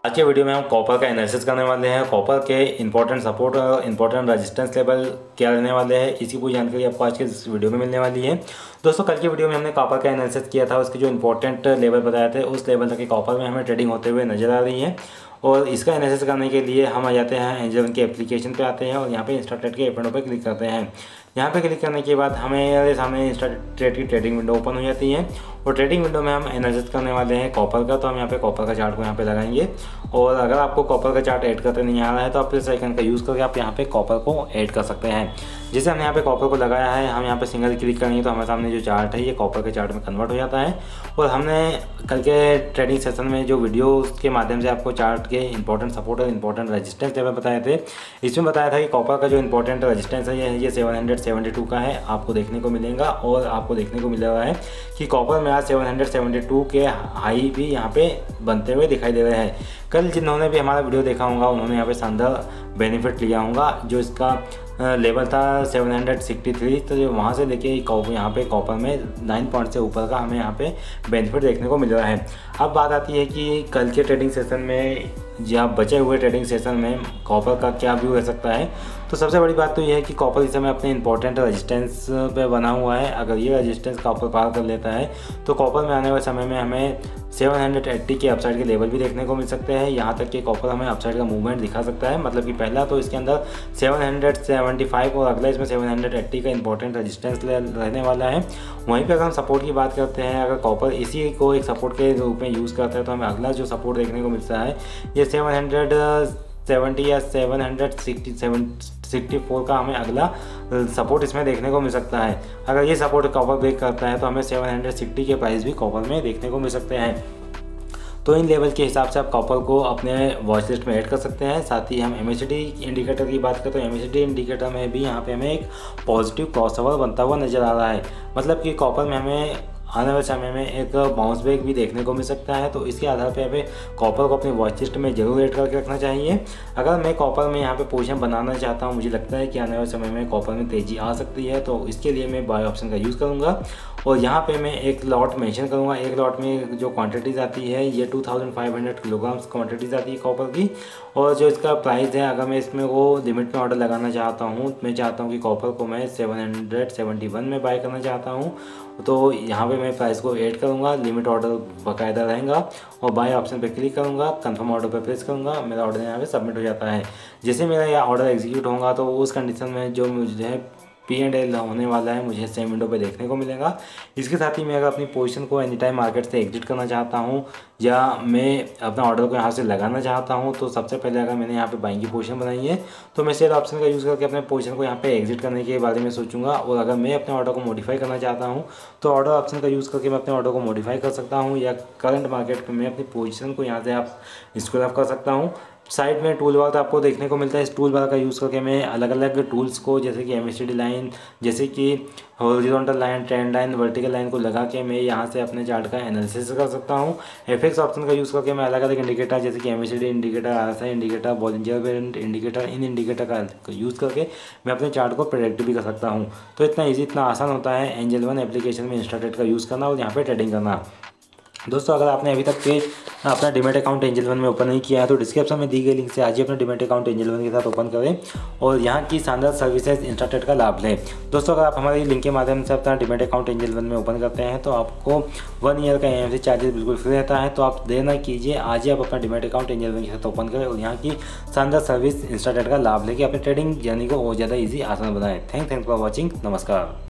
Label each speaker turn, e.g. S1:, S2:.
S1: आज के वीडियो में हम कॉपर का एनालिसिस करने वाले हैं। कॉपर के इंपॉर्टेंट सपोर्ट और इंपॉर्टेंट रेजिस्टेंस लेवल क्या रहने वाले हैं, इसी पूरी जानकारी आपको आज के इस वीडियो में मिलने वाली है। दोस्तों, कल की वीडियो में हमने कॉपर का एनालिसिस किया था, उसके जो इंपॉर्टेंट लेवल बताए थे उस लेवल तक के कॉपर में हमें ट्रेडिंग होते हुए नजर आ रही है। और इसका एनालिसिस करने के लिए हम आ जाते हैं एंजल वन के एप्लीकेशन पे आते हैं और यहाँ पे इंस्टाट्रेड के विंडो पे क्लिक करते हैं। यहाँ पे क्लिक करने के बाद हमें सामने इंस्टाट्रेड की ट्रेडिंग विंडो ओपन हो जाती है और ट्रेडिंग विंडो में हम एनालिसिस करने वाले हैं कॉपर का। तो हम यहाँ पे कॉपर का चार्ट को यहाँ पे लगाएंगे और अगर आपको कॉपर का चार्ट ऐड करते नहीं आ रहा है तो आप प्लस आइकन का यूज़ करके आप यहाँ पे कॉपर को ऐड कर सकते हैं। जैसे हमने यहाँ पे कॉपर को लगाया है, हम यहाँ पे सिंगल क्लिक करेंगे तो हमारे सामने जो चार्ट है ये कॉपर के चार्ट में कन्वर्ट हो जाता है। और हमने कल के ट्रेडिंग सेशन में जो वीडियो के माध्यम से आपको चार्ट के इंपॉर्टेंट सपोर्ट और इंपॉर्टेंट रेजिस्टेंस लेवल बताए थे, इसमें बताया था कि कॉपर का जो इंपॉर्टेंट रेजिस्टेंस है ये 772 का है, आपको देखने को मिलेगा। और आपको देखने को मिल रहा है कि कॉपर में आज 772 के हाई भी यहाँ पे बनते हुए दिखाई दे रहे हैं। कल जिन्होंने भी हमारा वीडियो देखा होगा उन्होंने यहाँ पे शानदार बेनिफिट लिया होगा। जो इसका लेवल था 763, तो जो वहाँ से लेके यहाँ पे कॉपर में 9 पॉइंट से ऊपर का हमें यहाँ पे बेनिफिट देखने को मिल रहा है। अब बात आती है कि कल के ट्रेडिंग सेशन में या बचे हुए ट्रेडिंग सेशन में कॉपर का क्या व्यू रह सकता है। तो सबसे बड़ी बात तो यह है कि कॉपर इस समय अपने इंपॉर्टेंट रेजिस्टेंस पे बना हुआ है। अगर ये रेजिस्टेंस कॉपर पार कर लेता है तो कॉपर में आने वाले समय में हमें 780 के अपसाइड के लेवल भी देखने को मिल सकते हैं। यहाँ तक कि कॉपर हमें अपसाइड का मूवमेंट दिखा सकता है। मतलब कि पहला तो इसके अंदर 775 और अगला इसमें 780 का इंपॉर्टेंट रेजिस्टेंस रहने वाला है। वहीं पर अगर हम सपोर्ट की बात करते हैं, अगर कॉपर इसी को एक सपोर्ट के रूप में यूज़ करता है तो हमें अगला जो सपोर्ट देखने को मिलता है ये 770 या 764 का हमें अगला सपोर्ट इसमें देखने को मिल सकता है। अगर ये सपोर्ट कॉपर ब्रेक करता है तो हमें 760 के प्राइस भी कॉपर में देखने को मिल सकते हैं। तो इन लेवल के हिसाब से आप कॉपर को अपने वॉच लिस्ट में ऐड कर सकते हैं। साथ ही हम MACD इंडिकेटर की बात करते हैं तो MACD इंडिकेटर में भी यहाँ पे हमें एक पॉजिटिव क्रॉसओवर बनता हुआ नज़र आ रहा है। मतलब कि कॉपर में हमें आने वाले समय में एक बाउंस बैक भी देखने को मिल सकता है। तो इसके आधार पे हमें कॉपर को अपनी वॉच लिस्ट में जरूर ऐड करके रखना चाहिए। अगर मैं कॉपर में यहाँ पे पोजीशन बनाना चाहता हूँ, मुझे लगता है कि आने वाले समय में कॉपर में तेज़ी आ सकती है, तो इसके लिए मैं बाय ऑप्शन का यूज़ करूँगा। और यहाँ पे मैं एक लॉट मेंशन करूँगा। एक लॉट में जो क्वांटिटीज़ आती है ये 2500 किलोग्राम्स क्वांटिटीज़ आती है कॉपर की। और जो इसका प्राइस है, अगर मैं इसमें वो लिमिट में ऑर्डर लगाना चाहता हूँ, मैं चाहता हूँ कि कॉपर को मैं 771 में बाय करना चाहता हूँ, तो यहाँ पे मैं प्राइस को ऐड करूँगा। लिमिट ऑर्डर बाकायदा रहेगा और बाय ऑप्शन पे क्लिक करूँगा, कंफर्म ऑर्डर पे प्रेस करूँगा, मेरा ऑर्डर यहाँ पे सबमिट हो जाता है। जैसे मेरा यह ऑर्डर एग्जीक्यूट होगा तो उस कंडीशन में जो मुझे P&L होने वाला है मुझे सेम विंडो पे देखने को मिलेगा। इसके साथ ही मैं अगर अपनी पोजीशन को एनी टाइम मार्केट से एग्जिट करना चाहता हूँ या मैं अपना ऑर्डर को यहाँ से लगाना चाहता हूँ, तो सबसे पहले अगर मैंने यहाँ पे बाइंग की पोजीशन बनाई है तो मैं सेल ऑप्शन का यूज़ करके अपने पोजीशन को यहाँ पे एग्जिट करने के बारे में सोचूंगा। और अगर मैं अपने ऑर्डर को मॉडिफाई करना चाहता हूँ तो ऑर्डर ऑप्शन का यूज़ करके मैं अपने ऑर्डर को मॉडिफाई कर सकता हूँ, या करंट मार्केट में मैं अपनी पोजीशन को यहाँ से आप स्क्रॉल अप कर सकता हूँ। साइड में टूल बार आपको देखने को मिलता है। इस टूल बार का यूज़ करके मैं अलग अलग टूल्स को, जैसे कि MACD लाइन, जैसे कि horizontal line, trend line, vertical line को लगा के मैं यहाँ से अपने चार्ट का एनालिसिस कर सकता हूँ। FX ऑप्शन का यूज़ करके मैं अलग अलग इंडिकेटर, जैसे कि MACD indicator, RSI indicator, Bollinger band indicator, इन इंडिकेटर का यूज़ करके मैं अपने चार्ट को प्रेडिक्ट भी कर सकता हूँ। तो इतना ईजी, इतना आसान होता है एंजल वन एप्लीकेशन में इंस्टाट्रेड का यूज़ करना और यहाँ पर ट्रेडिंग करना। दोस्तों, अगर आपने अभी तक के अपना डीमैट अकाउंट एंजल वन में ओपन नहीं किया है तो डिस्क्रिप्शन में दी गई लिंक से आज ही अपना डीमैट अकाउंट एंजल वन के साथ ओपन करें और यहाँ की शानदार सर्विसेज इंस्टाट्रेड का लाभ लें। दोस्तों, अगर आप हमारे लिंक के माध्यम से अपना डीमैट अकाउंट एंजल वन में ओपन करते हैं तो आपको 1 ईयर का AMC चार्जेस बिल्कुल फ्री रहता है। तो आप देर ना कीजिए, आज ही आप अपना डीमैट अकाउंट एंजल वन के साथ ओपन करें और यहाँ की शानदार सर्विस इंस्टाट्रेड का लाभ लेके अपनी ट्रेडिंग जर्नी को और ज़्यादा ईजी आसान बनाएं। Thanks for watching. नमस्कार।